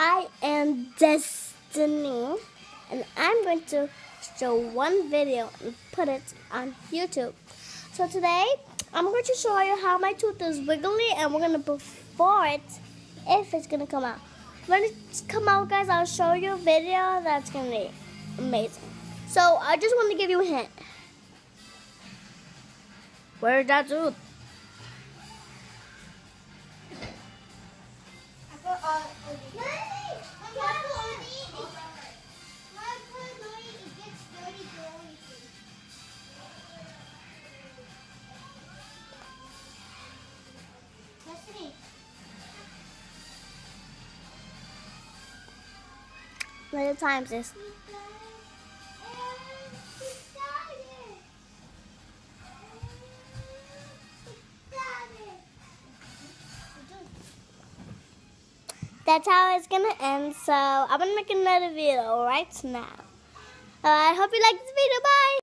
I am Destiny, and I'm going to show one video and put it on YouTube. So today, I'm going to show you how my tooth is wiggly, and we're going to before it if it's going to come out. When it's come out, guys, I'll show you a video that's going to be amazing. So I just want to give you a hint. Where's that tooth? Many times this. That's how it's gonna end. So I'm gonna make another video right now. I hope you like this video. Bye.